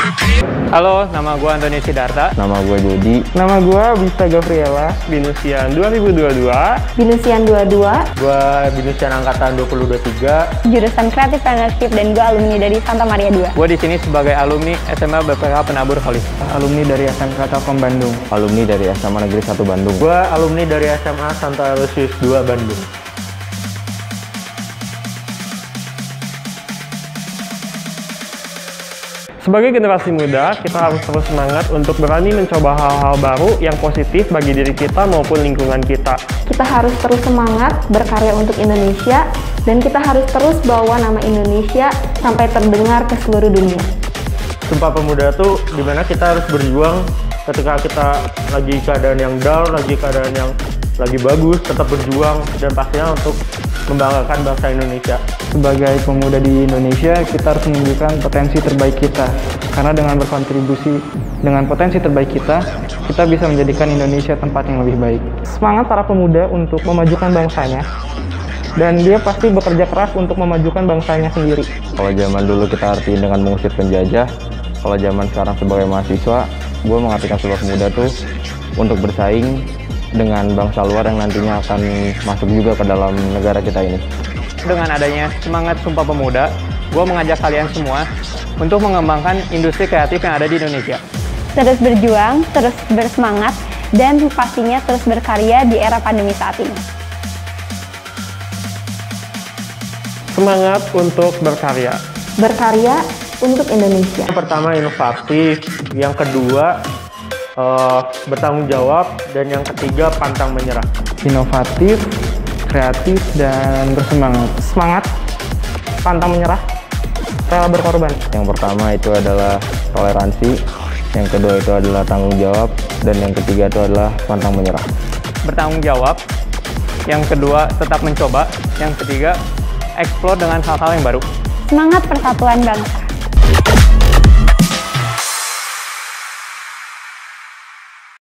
Halo, nama gue Antoni Sidarta. Nama gue Jody. Nama gue Bisa Gabriela. Binusian 2022. Binusian 22. Gue Binusian angkatan 2023. Jurusan Kreatif Partnership dan gue alumni dari Santa Maria 2. Gue di sini sebagai alumni SMA BPK Penabur Holis. Alumni dari SMK Telkom Bandung. Alumni dari SMA Negeri 1 Bandung. Gue alumni dari SMA Santo Aloysius 2 Bandung. Sebagai generasi muda, kita harus terus semangat untuk berani mencoba hal-hal baru yang positif bagi diri kita maupun lingkungan kita. Kita harus terus semangat berkarya untuk Indonesia dan kita harus terus bawa nama Indonesia sampai terdengar ke seluruh dunia. Sumpah Pemuda tuh dimana kita harus berjuang ketika kita lagi keadaan yang down, lagi keadaan yang lagi bagus, tetap berjuang dan pastinya untuk membanggakan bangsa Indonesia. Sebagai pemuda di Indonesia, kita harus menunjukkan potensi terbaik kita. Karena dengan berkontribusi dengan potensi terbaik kita bisa menjadikan Indonesia tempat yang lebih baik. Semangat para pemuda untuk memajukan bangsanya. Dan dia pasti bekerja keras untuk memajukan bangsanya sendiri. Kalau zaman dulu kita artiin dengan mengusir penjajah, kalau zaman sekarang sebagai mahasiswa, gue mengartikan sebuah pemuda tuh untuk bersaing dengan bangsa luar yang nantinya akan masuk juga ke dalam negara kita ini. Dengan adanya semangat Sumpah Pemuda, gue mengajak kalian semua untuk mengembangkan industri kreatif yang ada di Indonesia. Terus berjuang, terus bersemangat, dan pastinya terus berkarya di era pandemi saat ini. Semangat untuk berkarya. Berkarya untuk Indonesia. Yang pertama inovatif, yang kedua bertanggung jawab, dan yang ketiga pantang menyerah. Inovatif, kreatif, dan bersemangat. Semangat, pantang menyerah, rela berkorban. Yang pertama itu adalah toleransi, yang kedua itu adalah tanggung jawab, dan yang ketiga itu adalah pantang menyerah. Bertanggung jawab, yang kedua tetap mencoba, yang ketiga eksplor dengan hal-hal yang baru. Semangat persatuan bangsa.